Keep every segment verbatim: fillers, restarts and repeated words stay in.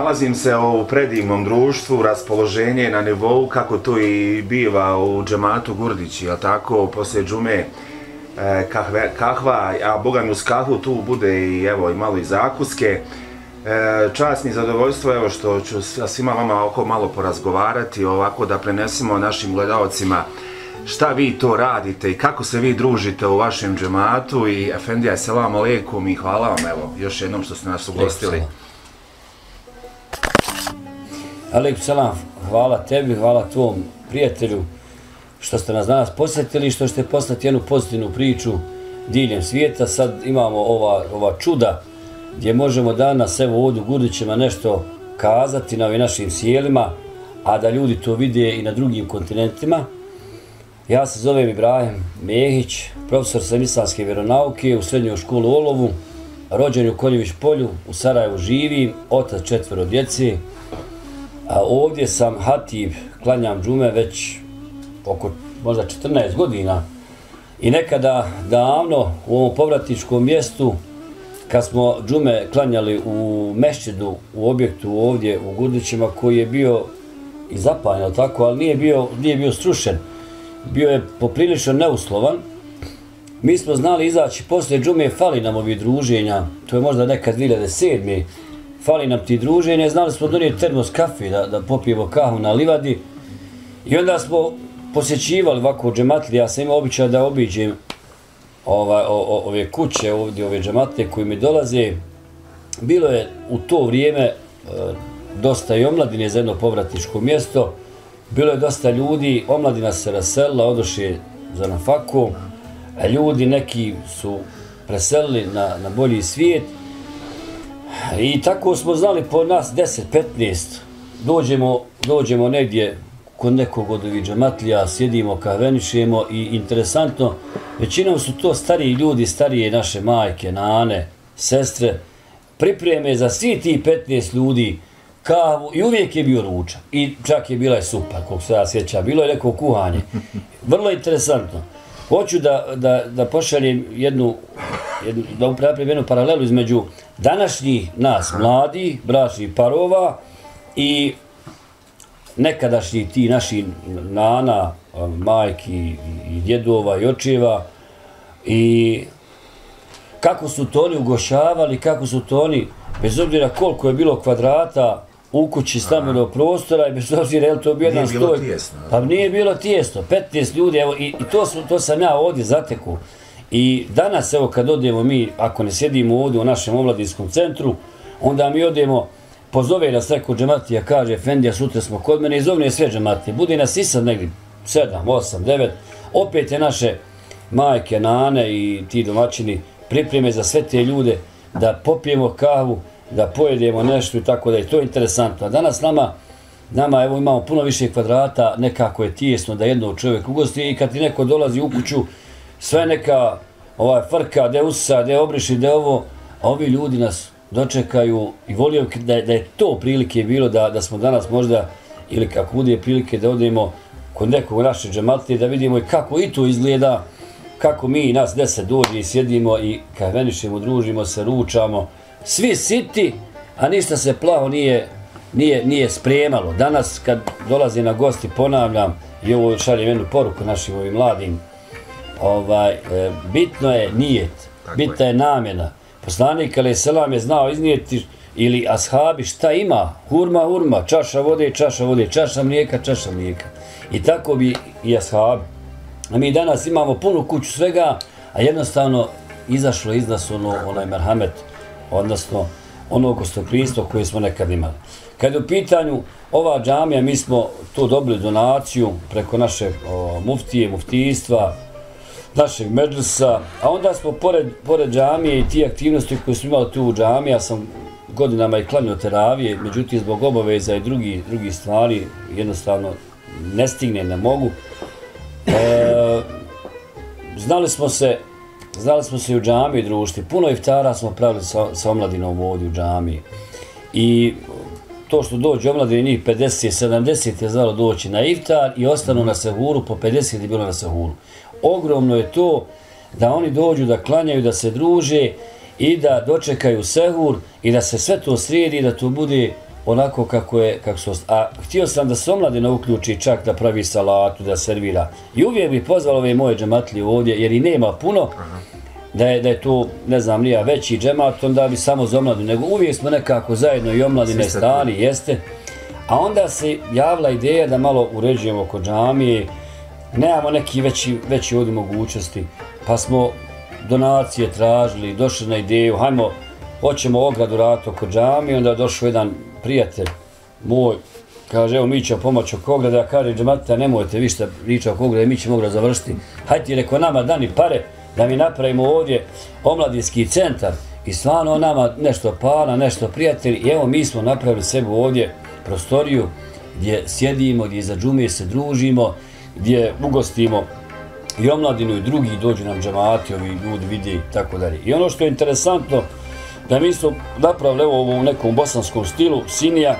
Nalazim se u predivnom društvu, raspoloženje na nivou kako to i biva u džematu Gurdići, a tako poslije džume kahve, kahva, a boga mi uz kahvu tu bude i evo i malo i zakuske. Čast mi i zadovoljstvo evo što ću sa svima vama oko malo porazgovarati, ovako da prenesemo našim gledalcima šta vi to radite i kako se vi družite u vašem džematu. I efendija, selam aleikum i hvala vam evo još jednom što ste nas ugostili. Aleikum selam, hvala tebi, hvala tvom prijatelju što ste nas danas posjetili i što ćete poslati jednu pozitivnu priču diljem svijeta. Sad imamo ova, ova čuda gdje možemo danas evo ovdje u Gurdićima nešto kazati na ovim našim sjelima, a da ljudi to vide i na drugim kontinentima. Ja se zovem Ibrahim Mehić, profesor sam islamske vjeronauke u srednjoj školi u Olovu, rođen u Konjević polju, u Sarajevu živim, otac četvero djece. A ovdje sam hatib, klanjam džume već oko možda četrnaest godina. I nekada davno u ovom povratničkom mjestu, kad smo džume klanjali u mešćidu, u objektu ovdje u Gurdićima, koji je bio i zapaljen, tako, ali nije bio, nije bio strušen, bio je poprilično neuslovan. Mi smo znali izaći poslije džume, fali nam ovi druženja, to je možda nekad dvije hiljade sedme. Fali nam ti druženje, znali smo donijeti termos kafe da, da popijemo kahu na livadi. I onda smo posjećivali ovako džematlije, ja sam imao običaj da obiđem ova, o, o, ove kuće ovdje, ove džematlije koji mi dolaze. Bilo je u to vrijeme e, dosta i omladine za jedno povratničko mjesto. Bilo je dosta ljudi, omladina se raselila, odošli za na faku. Ljudi neki su preselili na, na bolji svijet. I tako smo znali po nas deset petnaest, dođemo, dođemo negdje kod nekog od ovih džematlija, sjedimo, kahvenišemo i interesantno, većinom su to stariji ljudi, starije naše majke, nane, sestre, pripreme za svi ti petnaest ljudi kavu i uvijek je bio ručak i čak je bila i supa, koliko se ja sjećam, bilo je neko kuhanje. Vrlo interesantno. Hoću da, da, da pošaljem jednu, jednu, da upravim jednu paralelu između današnjih nas, mladi, bračnih parova i nekadašnjih ti naših nana, majki i djedova i očeva i kako su to oni ugošavali, kako su to oni, bez obzira koliko je bilo kvadrata u kući stambenog prostora i bez obzira je li to bio jedan stoj. Nije bilo tijesno. Pa nije bilo tijesno, petnaest ljudi, evo, i, i to, su, to sam ja ovdje zateku. I danas, evo, kad odemo mi, ako ne sjedimo ovdje u našem omladinskom centru, onda mi odemo, pozove nas neko džematija, kaže, Efendija, sutra smo kod mene i zovne sve džematije. Bude nas i sad negdje sedam, osam, devet, opet je naše majke, nane i ti domaćini pripreme za sve te ljude da popijemo kavu, da pojedemo nešto i tako da je to interesantno. A danas nama, nama evo imamo puno više kvadrata, nekako je tijesno da jednog čovjek ugosti i kad ti neko dolazi u kuću, sve neka ovaj, frka, de usa, de obriši, de ovo, a ovi ljudi nas dočekaju i volio da je, da je to prilike bilo da, da smo danas možda, ili kako bude prilike da odemo kod nekog naše džematlije, da vidimo i kako i to izgleda, kako mi nas deset dođe i sjedimo i kahvenišemo, družimo se, ručamo, svi siti, a ništa se plavo nije, nije, nije spremalo. Danas kad dolazi na gosti, ponavljam, i ovo šaljem jednu poruku našim ovim mladim, ovaj, e, bitno je nijet, bitna je namjena. Poslanik alejhi selam je znao iznijeti, ili ashabi šta ima, hurma, hurma, čaša vode, čaša vode, čaša mlijeka, čaša mlijeka. I tako bi i ashabi. A mi danas imamo punu kuću svega, a jednostavno izašlo iz nas ono, onaj merhamet, odnosno ono gostoprimstvo koje smo nekad imali. Kad je u pitanju ova džamija, mi smo tu dobili donaciju preko naše o, muftije, muftijstva, našeg medžlisa, a onda smo pored, pored džamije i ti aktivnosti koje smo imali tu u džamiji, ja sam godinama i klanio teravije, međutim zbog obaveza i drugi, drugi stvari jednostavno ne stigne, ne mogu. E, znali smo se Znali smo se u džamiji družiti, puno iftara smo pravili sa, sa omladinom ovdje u džamiji. I to što dođe omladine, njih pedeset sedamdeset je znalo doći na iftar i ostanu na sahuru, po pedeset je bilo na sahuru. Ogromno je to da oni dođu, da klanjaju, da se druže i da dočekaju sahur i da se sve to sredi, da to bude onako kako je, kako su, a htio sam da se omladina uključi čak da pravi salatu, da servira. I uvijek bi pozvalo ove moje džematlije ovdje, jer i nema puno, da je, da je to, ne znam, nija veći džemat, onda bi samo za omladinu, nego uvijek smo nekako zajedno i omladine stari, jeste. A onda se javila ideja da malo uređujemo oko džamije, nemamo neki veći, veći ovdje mogućnosti, pa smo donacije tražili, došli na ideju, hajmo, hoćemo ogradu raditi oko džamije, onda je došao jedan prijatelj moj, kaže, evo mi ćemo pomoći oko ograda, ja kažem, džemata, nemojte vi šta pričati oko ograda, mi ćemo ograd završiti. Hajde ti reko nama dani pare da mi napravimo ovdje omladinski centar i stvarno nama nešto pana, nešto prijatelji i evo mi smo napravili sebi ovdje prostoriju gdje sjedimo, gdje za džumije se družimo, gdje ugostimo i omladinu i drugi dođu nam džemati, ovi ljudi vidi i tako dalje. I ono što je interesantno, da mi smo napravili evo u nekom bosanskom stilu, sinija,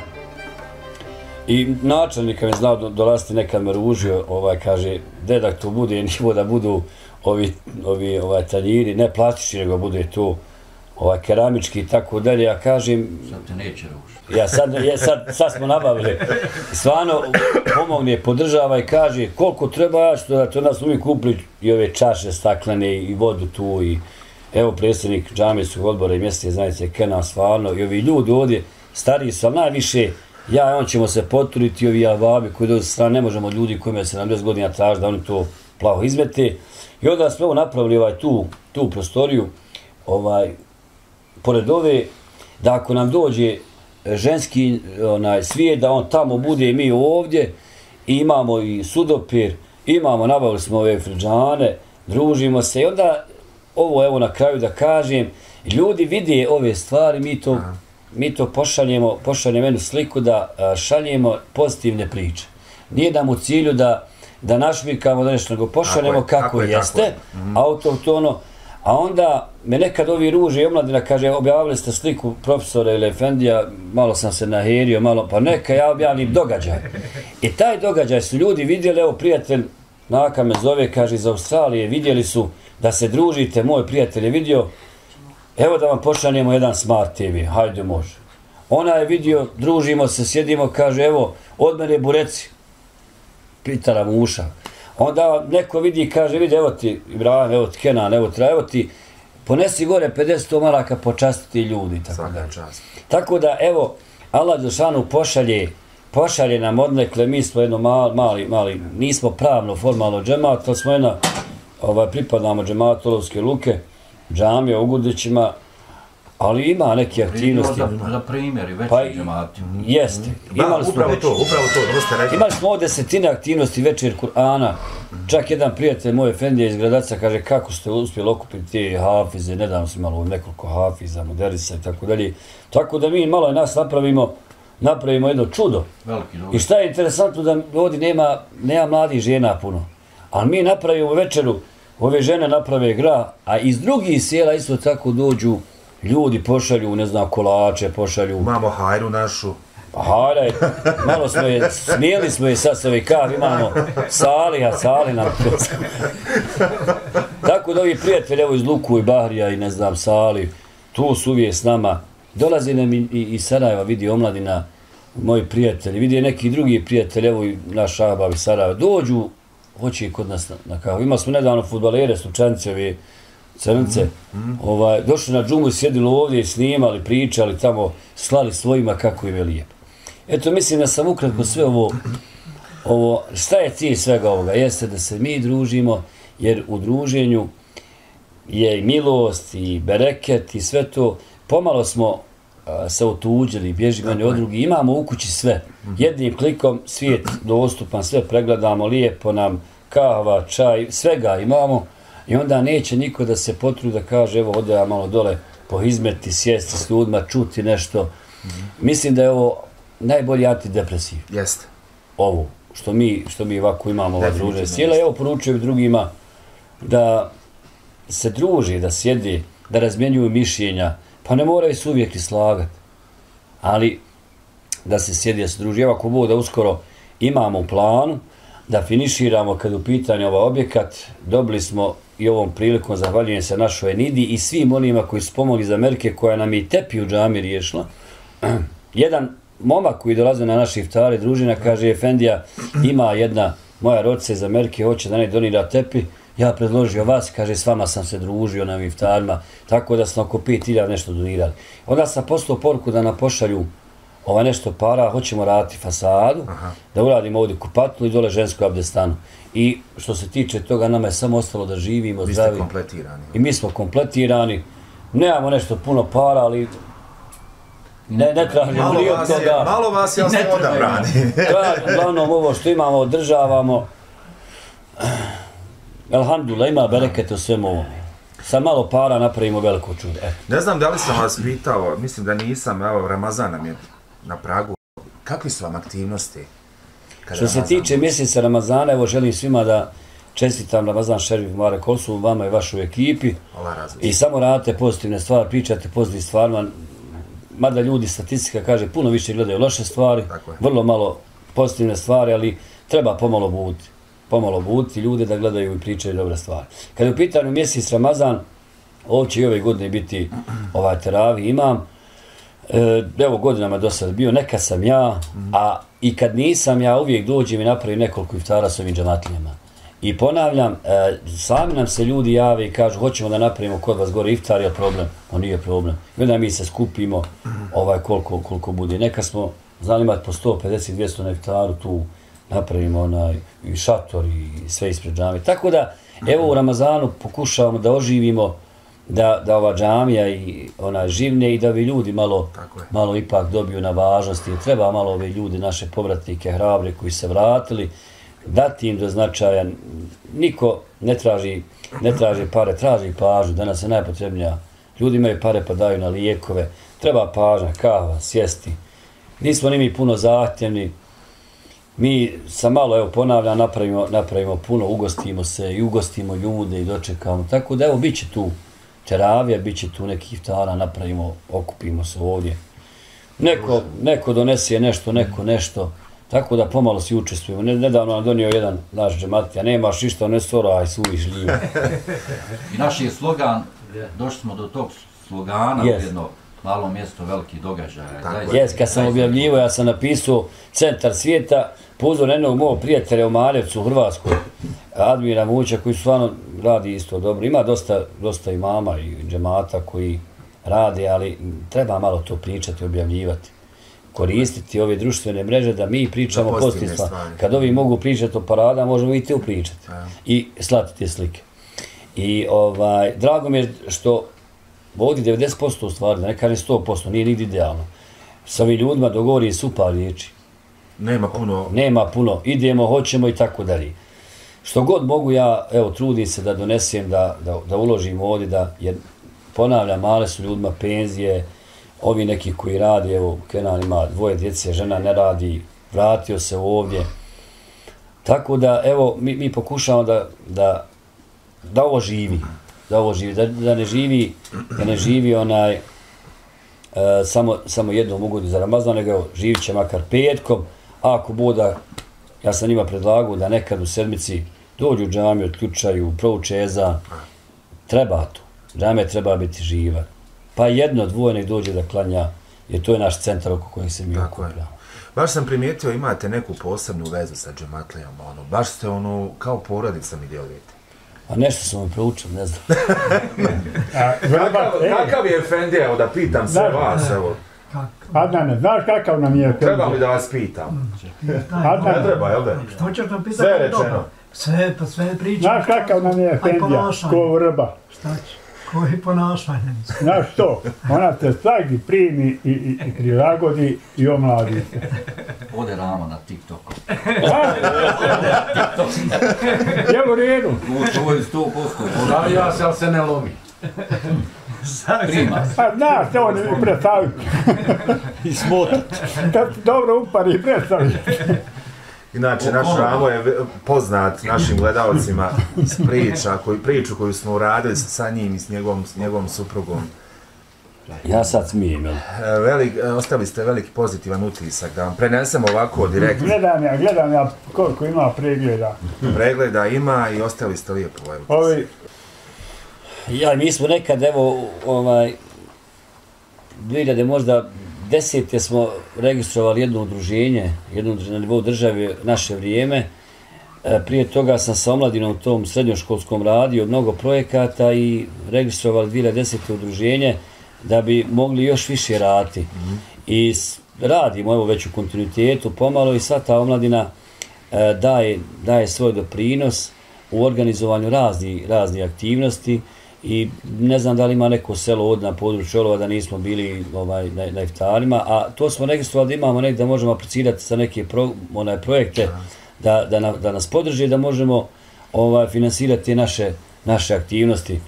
i načelnika mi znao dolaziti, nekad me ružio, ovaj, kaže, dedak to bude nivo da budu ovi, ovi ovaj, tanjiri, ne plastični, nego bude to ovaj, keramički i tako dalje. Ja kažem... Sad te neće ružiti. Ja sad, ja, sad, sad smo nabavili. Stvarno pomogne, podržava i kaže koliko treba, ja što da to nas uvijek kupili i ove čaše staklene i vodu tu i evo predsjednik džamijskog odbora i mjesne zajednice Kenan stvarno i ovi ljudi ovdje stariji su, ali najviše ja i on ćemo se poturiti, ovi avabi koji dođu sa strane, ne možemo od ljudi koji imaju sedamdeset godina traži da oni to plavo izmete. I onda smo evo napravili ovaj, tu, tu prostoriju, ovaj, pored ove, da ako nam dođe ženski onaj, svijet, da on tamo bude i mi ovdje, i imamo i sudopir, imamo, nabavili smo ove friđane, družimo se i onda ovo evo na kraju da kažem, ljudi vide ove stvari, mi to, mi to pošaljemo, pošaljemo jednu sliku da šaljemo pozitivne priče. Nije nam u cilju da, da našmirkamo da nešto, nego pošaljemo kako je, jeste, je, mm. autohtono, a onda me nekad ovi ruže i omladina kaže, objavili ste sliku profesora ili Efendija, malo sam se naherio, malo, pa neka ja objavim događaj. I taj događaj su ljudi vidjeli, evo prijatelj Naka me zove, kaže iz Australije, vidjeli su da se družite, moj prijatelj je vidio, evo da vam pošaljemo jedan Smart te ve, hajde može. Ona je vidio, družimo se, sjedimo, kaže, evo, od mene bureci, pitala mu uša. Onda neko vidi i kaže, vidi, evo ti Ibrahim, evo ti Kenan, evo ti, evo ti, ponesi gore pedeset maraka, počastiti ljudi. Tako da. Tako da, evo, Allah Đelšanu pošalje, pošalje nam odnekle, mi smo jedno mali, mali, mali, nismo pravno, formalno džemat, ali smo jedna, ovaj, pripadamo džematu Olovske Luke, džamija u Gurdićima, ali ima neke aktivnosti. Za, za primjer i veći pa, džemati. Jeste. Da, imali smo upravo već, to, upravo to, dosta rekli. Imali smo ovdje desetine aktivnosti, večer Kur'ana. Čak jedan prijatelj moj Efendija iz Gradaca kaže kako ste uspjeli okupiti te hafize, nedavno smo imali nekoliko hafiza, moderisa i tako dalje. Tako da mi malo nas napravimo, napravimo jedno čudo. Veliki dobro. I šta je interesantno da ovdje nema, nema mladih žena puno. Ali mi napravimo večeru, ove žene naprave gra, a iz drugih sjela isto tako dođu ljudi, pošalju, ne znam, kolače, pošalju... Imamo hajru našu. Pa hajra je, malo smo je, smijeli smo je sad s ovih kav, imamo Saliha, Salih nam. Tako da ovi prijatelji, evo iz Luku i Bahrija i ne znam, Salih, tu su uvijek s nama. Dolazi nam i, i, i Sarajeva, vidi omladina, moji prijatelji, vidi neki drugi prijatelji, evo i naš Ahbab iz Sarajeva, dođu, hoće i kod nas na, na kavu. Imali smo nedavno fudbalere, slučanice, ovi crnce, mm, mm. Ovaj, došli na džumu, sjedili ovdje i snimali, pričali tamo, slali svojima kako im je lijepo. Eto, mislim da sam ukratko sve ovo, ovo, šta je cilj svega ovoga? Jeste da se mi družimo, jer u druženju je i milost, i bereket, i sve to. Pomalo smo a, se otuđili, bježimo jedni od drugi, imamo u kući sve. Jednim klikom svijet dostupan, sve pregledamo, lijepo nam, kava, čaj, svega imamo. I onda neće niko da se potrudi da kaže, evo, ode ja malo dole pohizmeti, sjesti s ljudima, čuti nešto. Mm-hmm. Mislim da je ovo najbolji antidepresiv. Jeste. Ovo, što mi, što mi ovako imamo ova druženja. Sjela, evo, poručujem drugima da se druži, da sjedi, da razmjenjuju mišljenja, pa ne moraju se uvijek i slagati. Ali da se sjedi, da se druži. Evo, ako bude da uskoro imamo u planu, da finiširamo kad u pitanju ovaj objekat, dobili smo i ovom prilikom, zahvaljujem se našoj Enidi i svim onima koji su pomogli iz Amerike, koja nam i tepi u džami riješila. Jedan momak koji dolaze na naši iftare, družina, kaže, Efendija, ima jedna moja rodica iz Amerike, hoće da ne donira tepi, ja predložio vas, kaže, s vama sam se družio na iftarima, tako da sam oko pet hiljada nešto donirali. Onda sam poslao poruku da nam pošalju ova nešto para, hoćemo raditi fasadu, aha, da uradimo ovdje kupatlu i dole žensku abdestanu. I što se tiče toga, nama je samo ostalo da živimo, vi zdravi. Ste kompletirani. I mi smo kompletirani. Nemamo nešto puno para, ali ne, ne tražimo ni od toga. Malo vas je ostalo odabrani. Uglavnom ovo što imamo, održavamo. Alhamdulillah, ima berekete u svemu ovom. Sa malo para napravimo veliko čudo. E. Ne znam da li sam vas pitao, mislim da nisam, evo, Ramazan nam je na pragu. Kakvi su vam aktivnosti? Što se tiče mjeseca Ramazana, evo želim svima da čestitam Ramazan Šerif Mubarek olsun, vama i vašoj ekipi. I samo radite pozitivne stvari, pričate pozitivne stvarima. Mada ljudi, statistika kaže, puno više gledaju loše stvari, vrlo malo pozitivne stvari, ali treba pomalo buditi. Pomalo buditi ljude da gledaju i pričaju dobre stvari. Kad je u pitanju mjesec Ramazan, ovdje će i ove godine biti ovaj teravi imam. E, evo godinama do sada bio, nekad sam ja, a i kad nisam ja uvijek dođem i napravim nekoliko iftara s ovim džamatlijama. I ponavljam, e, sami nam se ljudi jave i kažu hoćemo da napravimo kod vas gore iftar, je problem? On nije problem. I onda mi se skupimo ovaj, koliko, koliko bude. Neka smo znali imati po sto pedeset do dvjesto na iftaru, tu napravimo onaj, i šator i sve ispred džamije. Tako da, evo u Ramazanu pokušavamo da oživimo da, da ova džamija i ona živne i da ovi ljudi malo, malo ipak dobiju na važnosti. Treba malo ove ljudi, naše povratnike, hrabre koji se vratili, dati im do značaja. Niko ne traži, ne traži pare, traži pažnju. Danas je najpotrebnija. Ljudi imaju pare pa daju na lijekove. Treba pažnja, kava, sjesti. Nismo ni mi puno zahtjevni. Mi sa malo, evo ponavljam, napravimo, napravimo puno, ugostimo se i ugostimo ljude i dočekamo. Tako da evo, bit će tu teravija, bit će tu neki iftara, napravimo, okupimo se ovdje. Neko, neko donese nešto, neko nešto. Tako da pomalo si učestvujemo. Nedavno nam donio jedan naš džematija, nemaš ništa, ne soraj, suviš ljivo. I naš je slogan, došli smo do tog slogana, yes, u jedno malo mjesto, veliki događaj. Jes, kad sam objavljivo, ja sam napisao centar svijeta, pozor jednog mojeg prijatelja u Maljevcu u Hrvatskoj, Admira Muća, koji stvarno radi isto dobro. Ima dosta, dosta imama i džemata koji rade, ali treba malo to pričati, objavljivati. Koristiti ove društvene mreže da mi pričamo pozitivne stvari. Kad ovi mogu pričati o parada, možemo i te upričati. I slati te slike. I ovaj, drago mi je što ovdje devedeset posto u stvari, da ne kažem sto posto, nije nigdje idealno. S ovim ljudima dogovori su par riječi. Nema puno. Nema puno. Idemo, hoćemo i tako dalje. Što god mogu ja, evo, trudim se da donesem, da, da, da uložim ovdje, da, jer ponavljam, male su ljudima penzije, ovi neki koji radi, evo, Kenan ima dvoje djece, žena ne radi, vratio se ovdje. Tako da, evo, mi, mi pokušamo da, da, da ovo živi, da ovo živi, da, da ne živi, da ne živi onaj, e, samo, samo jednom ugodu za Ramazan, nego evo, živit će makar petkom, a ako bude, ja sam njima predlagao da nekad u sedmici dođu u džamiju, otključaju, prouče ezan, treba to, džamija treba biti živa. Pa jedno, dvoje nek dođe da klanja, jer to je naš centar oko kojeg se mi okupljamo. Baš sam primijetio, imate neku posebnu vezu sa džematlijama, ono, baš ste ono, kao porodica mi djelujete. A nešto sam vam proučio, ne znam. kakav, kakav je Efendija, evo da pitam sve vas, evo. Adnane, znaš kakav nam je Efendija? Treba mi da vas pitam. Adnane. Ne treba, jel da? Što ćeš nam pitati? Sve je rečeno. Sve, pa sve priča. Znaš kakav nam je Efendija, ko rba. Šta će? Koji ponašanje? Znaš što, ona te svaki primi i, i, i prilagodi i omladi se. Ode Rama na TikToku. Je u redu. To je sto posto. Zavija se, ali se ne lomi. Prima. A znaš, to ne mi predstaviti. I smotat. Kad dobro upari i predstaviti. Inače, naš Ramo je poznat našim gledalcima s priča, koju, priču koju smo uradili sa njim i s njegovom, s njegovom suprugom. Ja sad smijem, jel? Velik, ostali ste veliki pozitivan utisak, da vam prenesem ovako direktno. Gledam ja, gledam ja koliko ima pregleda. Pregleda ima i ostali ste lijepo ovaj utisak. Ovi... Ja, mi smo nekad, evo, ovaj, dvije hiljade možda desete smo registrovali jedno udruženje, jedno na nivou države naše vrijeme. Prije toga sam sa omladinom u tom srednjoškolskom radio mnogo projekata i registrovali dvije hiljade desete udruženje da bi mogli još više raditi. Mm-hmm. I radimo evo već u kontinuitetu pomalo i sva ta omladina e, daje, daje svoj doprinos u organizovanju razni, razni aktivnosti i ne znam da li ima neko selo ovdje na području Olova da nismo bili ovaj, na, na iftarima, a to smo registrovali da imamo negdje da možemo aplicirati za neke pro, onaj, projekte da, da, na, da nas podrže i da možemo ovaj, finansirati naše, naše aktivnosti.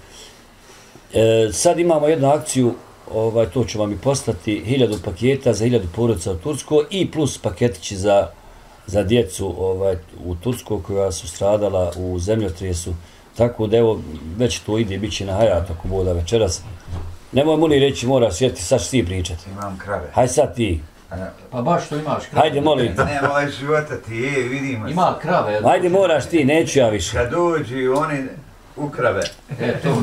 E, sad imamo jednu akciju, ovaj, to ću vam i poslati, hiljadu paketa za hiljadu porodica u Turskoj i plus paketići za, za djecu ovaj, u Turskoj koja su stradala u zemljotresu. Tako da evo, već to ide, bit će na Hayat ako boda večeras. Nemoj mu ni reći, mora sjeti, sad ti pričati. Imam krave. Haj sad ti. Pa baš to imaš krave. Hajde, molim te. Ne, ovaj života ti je, vidimo se. Ima krave. Hajde, moraš ti, neću ja više. Kad dođi oni u krave. E, to.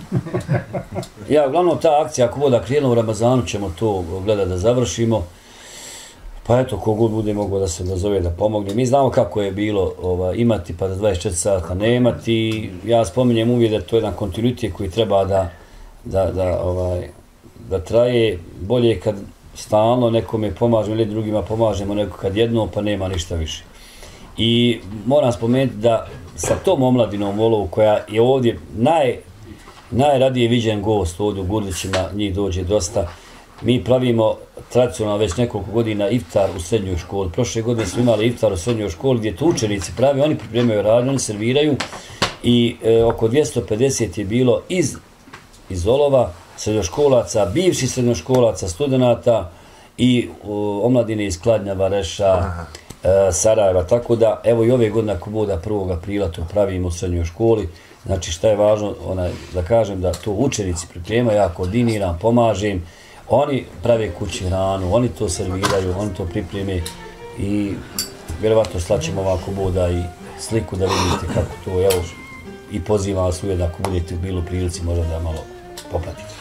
Ja, uglavnom ta akcija, ako boda krenula u Ramazanu, ćemo to gledati da završimo. Pa eto, kogod bude mogao da se dozove da pomogne. Mi znamo kako je bilo ovaj, imati pa da dvadeset četiri sata ne imati. Ja spominjem uvijek da to je jedan kontinuitet koji treba da, da, da, ovaj, da traje. Bolje kad stalno nekome pomažemo ili drugima pomažemo nego kad jednom pa nema ništa više. I moram spomenuti da sa tom omladinom Olovu koja je ovdje naj, najradije viđen gost ovdje u Gurdićima, njih dođe dosta. Mi pravimo tradicionalno već nekoliko godina iftar u srednjoj školi. Prošle godine smo imali iftar u srednjoj školi gdje to učenici pravi, oni pripremaju radnje, oni serviraju i e, oko dvjesto pedeset je bilo iz, iz Olova, srednjoškolaca, bivših srednjoškolaca, studenata i o, omladine iz Kladnjava, Reša, e, Sarajeva. Tako da, evo i ove godine ako bude prvog aprila to pravimo u srednjoj školi. Znači šta je važno, onaj, da kažem da to učenici pripremaju, ja koordiniram, pomažem. Oni prave kući hranu, oni to serviraju, oni to pripreme i vjerovatno slaćemo ovako boda i sliku da vidite kako to, evo, i pozivam vas uvijek ako budete u bilo prilici možda da malo popratite.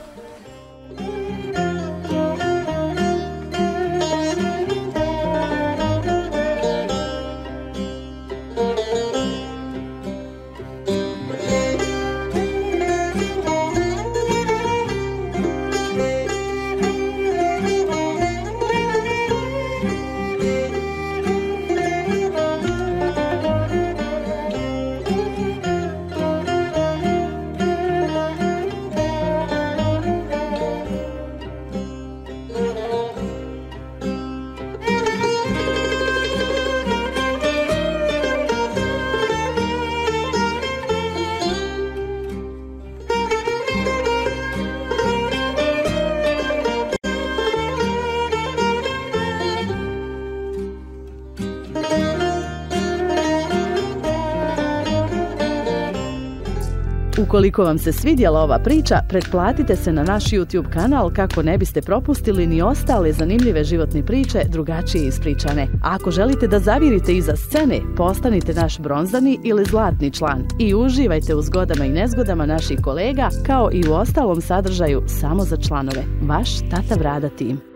Ukoliko vam se svidjela ova priča, pretplatite se na naš YouTube kanal kako ne biste propustili ni ostale zanimljive životne priče drugačije ispričane. A ako želite da zavirite iza scene, postanite naš bronzani ili zlatni član i uživajte u zgodama i nezgodama naših kolega kao i u ostalom sadržaju samo za članove. Vaš Tata Brada tim.